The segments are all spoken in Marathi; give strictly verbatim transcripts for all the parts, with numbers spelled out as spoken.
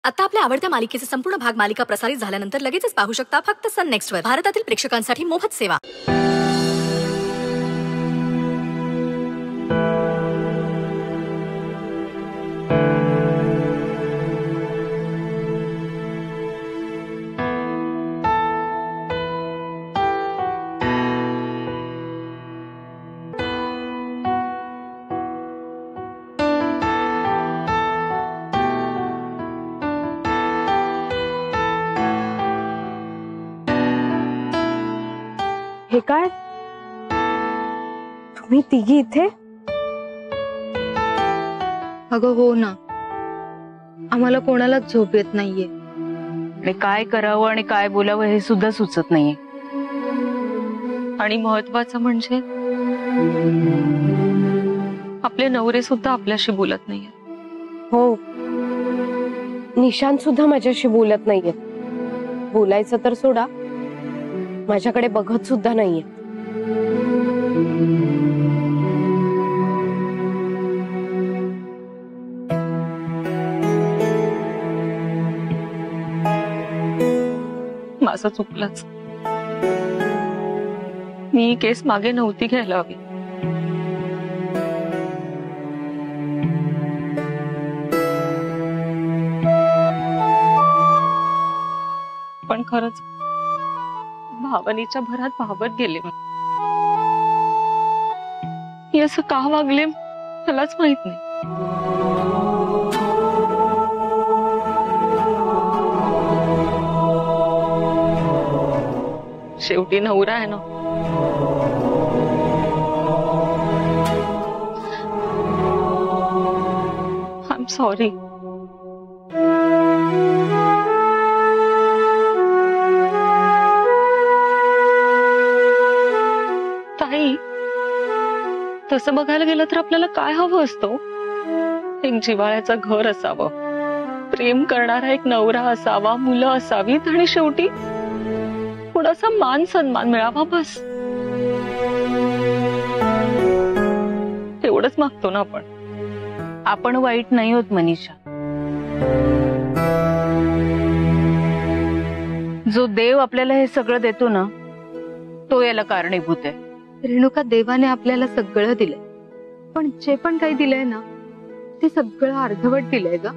आता आपल्या आवडत्या मालिकेचे संपूर्ण भाग मालिका प्रसारित झाल्यानंतर लगेचच पाहू शकता फक्त सन नेक्स्ट वर. भारतातील प्रेक्षकांसाठी मोफत सेवा. हे काय? तुम्ही तिघी इथे? अगं हो ना, आम्हाला कोणालाच झोप येत नाहीये आणि काय करावं आणि काय बोलावं हे सुद्धा सुचत नाहीये. आणि महत्वाचं म्हणजे आपले नवरे सुद्धा आपल्याशी बोलत नाहीये. हो, निशांत सुद्धा माझ्याशी बोलत नाहीये. बोलायचं तर सोडा, माझ्याकडे बघत सुद्धा नाहीये. माझं चुकलंच. मी ही केस मागे नव्हती घ्यायला हवी. पण खरंच भावनेच्या भरात भावत गेले. मी असं का वागले मलाच माहित नाही. शेवटी नवरा आहे ना. I am sorry. ताई, तसं बघायला गेलं तर आपल्याला काय हवं असतं? एक जिव्हाळ्याचं घर असावं, प्रेम करणारा एक नवरा असावा, मुलं असावीत आणि शेवटी थोडासा मान सन्मान मिळावा, बस. एवढंच मागतो ना आपण. आपण वाईट नाही होत मनीषा. जो देव आपल्याला हे सगळं देतो ना, तो याला कारणीभूत आहे. रेणुका, देवाने आपल्याला सगळं दिलंय, पण जे पण काही दिलंय ना ते सगळं अर्धवट दिलंय ग.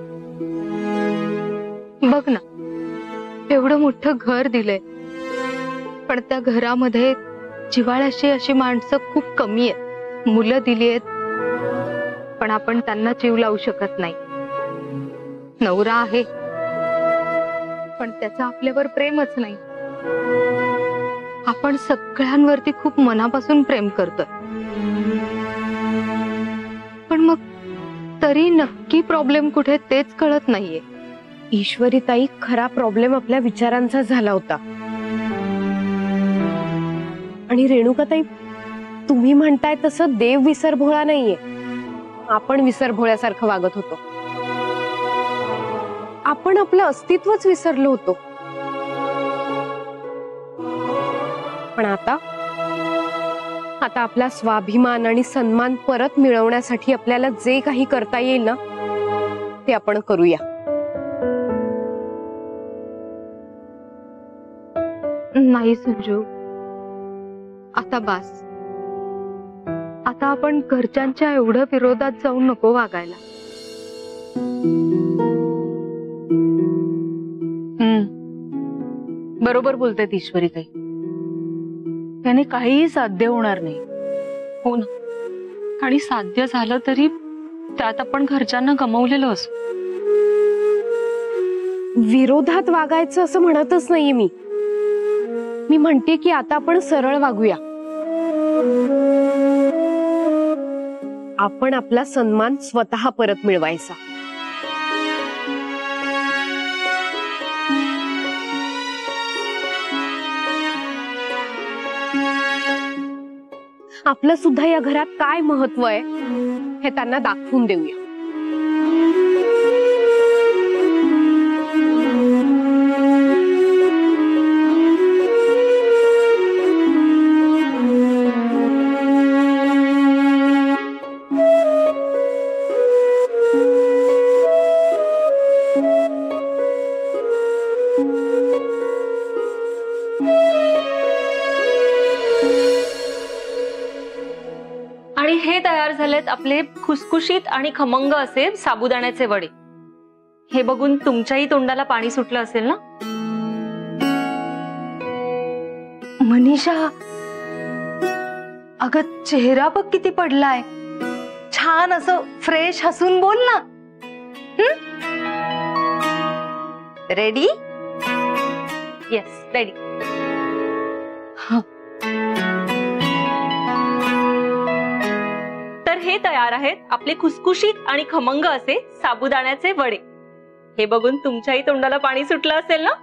बघ ना, एवढं मोठं घर दिलंय, पण त्या घरामध्ये जिव्हाळ्याशी अशी माणसं खूप कमी आहेत. मुलं दिली आहेत, पण आपण त्यांना जीव लावू शकत नाही. नवरा आहे, पण त्याचं आपल्यावर प्रेमच नाही. आपण सगळ्यांवरती खूप मनापासून प्रेम करतोय, पण मग तरी नक्की प्रॉब्लेम कुठे तेच कळत नाहीये. ईश्वरी ताई, खरा प्रॉब्लेम आपल्या विचारांचा झाला होता. आणि रेणुकाताई, तुम्ही म्हणताय तसं देव विसरभोळा नाहीये. आपण विसरभोळ्यासारखं वागत होतो. आपण आपलं अस्तित्वच विसरलो होतो. पण आता आता आपला स्वाभिमान आणि सन्मान परत मिळवण्यासाठी आपल्याला जे काही करता येईल ना ते आपण करूया. नाही संजू, आता बास. आता आपण घरच्यांच्या एवढं विरोधात जाऊन नको वागायला. हम्म, बरोबर बोलतायत ईश्वरी ताई. त्याने काहीही साध्य होणार नाही. हो ना, आणि साध्य झालं तरी त्यात आपण घरच्यांना गमावलेलं असू. विरोधात वागायचं असं म्हणतच नाहीये मी. मी म्हणते की आता आपण सरळ वागूया. आपण आपला सन्मान स्वतः परत मिळवायचा. आपलं सुद्धा या घरात काय महत्व आहे हे त्यांना दाखवून देऊया. हे तयार झालेत आपले खुसखुशीत आणि खमंग असे साबुदाण्याचे वडे. हे बघून तुमच्याही तोंडाला पाणी सुटलं असेल ना? मनीषा, अगं चेहरा बघ किती पडलाय. छान असं फ्रेश हसून बोल ना. रेडी? Yes, ready. तर हे तयार आहेत आपले खुसखुशीत आणि खमंग असे साबुदाण्याचे वडे. हे बघून तुमच्याही तोंडाला पाणी सुटलं असेल ना?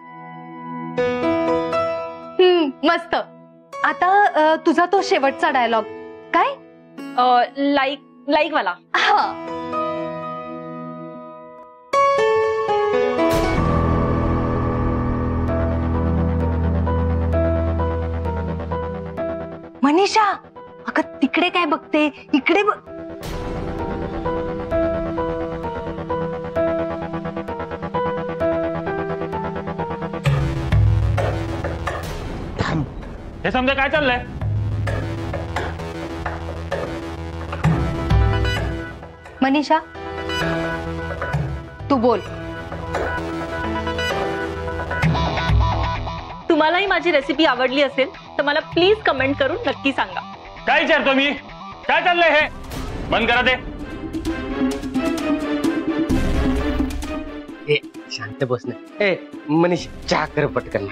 हम्म, मस्त. आता अ, तुझा तो शेवटचा डायलॉग काय? लाईक लाईक वाला. हा. मनीषा, अगं तिकडे काय बघते, इकडे बघ. हे समजा काय चाललंय? मनीषा, तू बोल. तुम्हालाही माझी रेसिपी आवडली असेल तर मला प्लीज कमेंट करून नक्की सांगा. काय विचारतो मी? काय चाललंय हे? बंद करा ते. ए शांत बस ना. ए मनीष, चहा कर पटकन.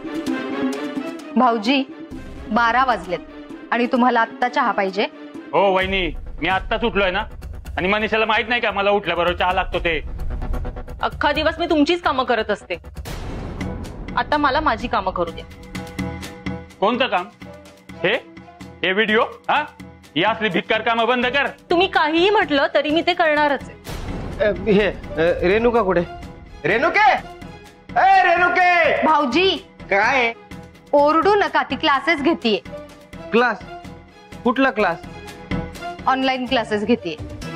भाऊजी, बारा वाजलेत आणि तुम्हाला आत्ता चहा पाहिजे? हो वहिनी, मी आत्ताच उठलोय ना. आणि मनीषाला माहित नाही का मला उठल्याबरोबर चहा लागतो ते? अख्खा दिवस मी तुमचीच कामं करत असते. आता मला माझी कामं करू द्या. कोणतं काम? हे हे व्हिडिओ? हा, ही असली भिक्कार कामं बंद कर. तुम्ही काहीही म्हटलं तरी मी ते करणारच आहे. हे अ, रेणुका कुठे? रेणुके, ए रेणुके. भाऊजी, काय? ओरडू नका, ती क्लासेस घेतीये. क्लास? कुठला क्लास? ऑनलाईन क्लासेस घेतीये.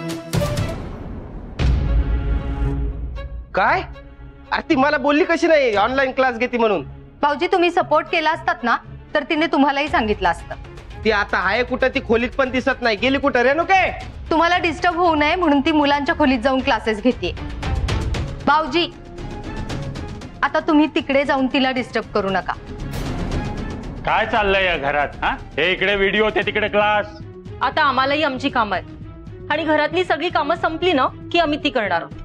काय? अरे ती मला बोलली कशी नाही ऑनलाईन क्लास घेते म्हणून? भाऊजी, तुम्ही सपोर्ट केला असतात ना तर तिने तुम्हालाही सांगितलं असतं. ती आता आहे कुठं? ती खोलीत पण दिसत नाही. गेली कुठं रेणुके? तुम्हाला डिस्टर्ब होऊ नये म्हणून ती मुलांच्या खोलीत जाऊन क्लासेस घेतीये. भाऊजी, आता तुम्ही तिकडे जाऊन तिला डिस्टर्ब करू नका. काय चाललंय या घरात? हा, हे इकडे व्हिडिओ, ते तिकडे क्लास. आता आम्हालाही आमची कामं आहेत आणि घरातली सगळी कामं संपली ना की आम्ही ती करणार आहोत.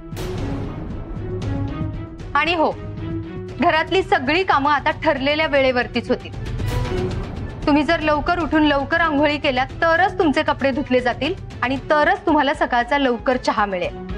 आणि हो, घरातली सगळी कामं आता ठरलेल्या वेळेवरतीच होतील. तुम्ही जर लवकर उठून लवकर आंघोळी केल्या तरच तुमचे कपडे धुतले जातील आणि तरच तुम्हाला सकाळचा लवकर चहा मिळेल.